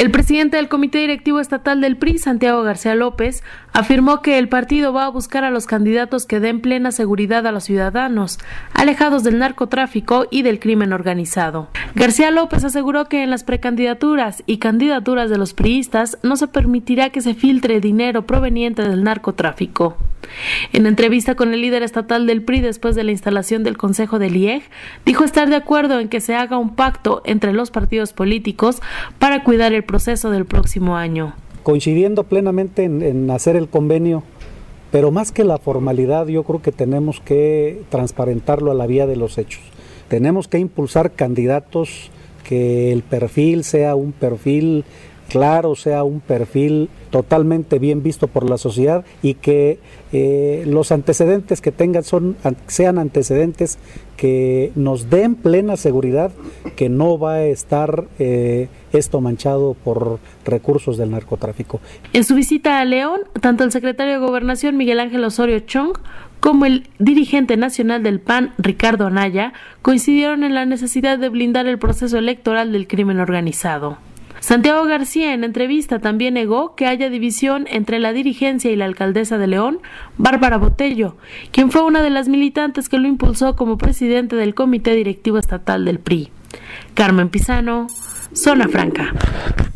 El presidente del Comité Directivo Estatal del PRI, Santiago García López, afirmó que el partido va a buscar a los candidatos que den plena seguridad a los ciudadanos, alejados del narcotráfico y del crimen organizado. García López aseguró que en las precandidaturas y candidaturas de los priistas no se permitirá que se filtre dinero proveniente del narcotráfico. En entrevista con el líder estatal del PRI después de la instalación del Consejo del IEG, dijo estar de acuerdo en que se haga un pacto entre los partidos políticos para cuidar el proceso del próximo año. Coincidiendo plenamente en hacer el convenio, pero más que la formalidad, yo creo que tenemos que transparentarlo a la vía de los hechos. Tenemos que impulsar candidatos que el perfil sea un perfil claro, sea un perfil totalmente bien visto por la sociedad y que los antecedentes que tengan sean antecedentes que nos den plena seguridad que no va a estar esto manchado por recursos del narcotráfico. En su visita a León, tanto el secretario de Gobernación Miguel Ángel Osorio Chong como el dirigente nacional del PAN, Ricardo Anaya, coincidieron en la necesidad de blindar el proceso electoral del crimen organizado. Santiago García, en entrevista, también negó que haya división entre la dirigencia y la alcaldesa de León, Bárbara Botello, quien fue una de las militantes que lo impulsó como presidente del Comité Directivo Estatal del PRI. Carmen Pizano, Zona Franca.